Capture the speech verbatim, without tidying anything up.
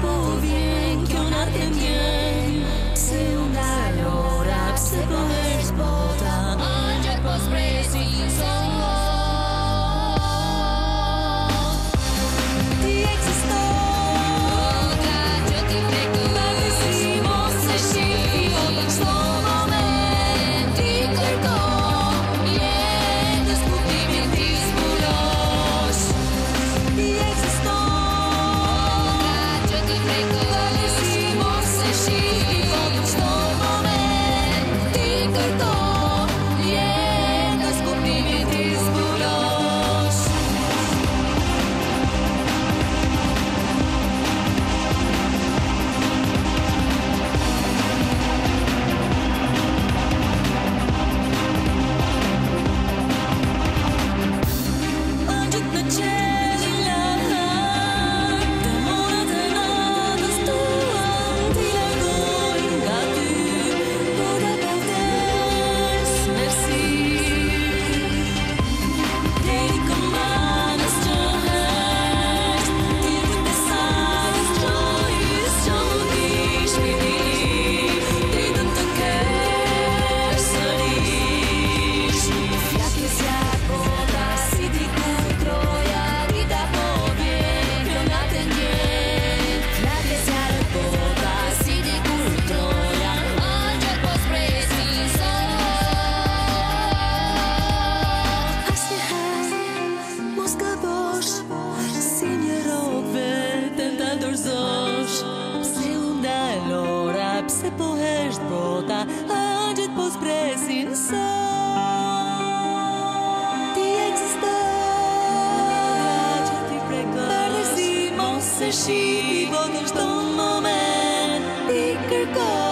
po vjen kjo natë e mjen. Se u ndalora, pse po është bota, angjët po s'presin sot. Ti ekziston, nga që ti prekoj, pavarësi mos e shih, çdo moment ti kërkon, jetës kuptimin ti zbulosh. Ti ekziston, nga që ti prekoj, pavarësi mos e shih, çdo moment ti kërkon, jetës kuptimin ti zbulosh. Angjët në qelin larg, demonat e natës tuan t'i largojnë nga ty, por apo vdes, merci. Deri këmbanës që hesht, ti vujt e sajës gjojës që mundi shpirti, dritën të kesh sërish. Flakësja bota si diku troja, dita po vjen, kjo natë e mjen. Flakësja bota si diku troja, angjët po s'presin sot. Asnjëherë mos gabosh, si një rob veten ta dorëzosh. Pse u ndalora, pse po hesht bota, angjët po s'presin sot. Ti ekziston, nga që ti prekoj, pavarësi mos e shih, botën çdo moment ti kërkon.